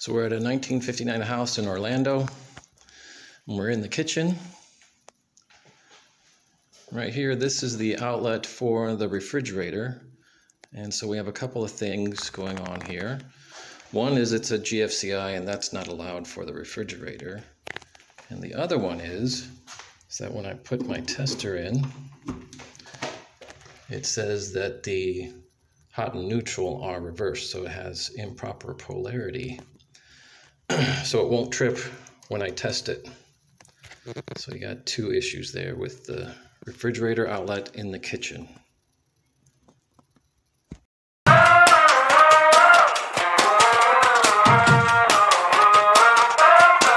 So we're at a 1959 house in Orlando, and we're in the kitchen. Right here, this is the outlet for the refrigerator. And so we have a couple of things going on here. One is it's a GFCI, and that's not allowed for the refrigerator. And the other one is that when I put my tester in, it says that the hot and neutral are reversed, so it has improper polarity. So it won't trip when I test it. So you got two issues there with the refrigerator outlet in the kitchen.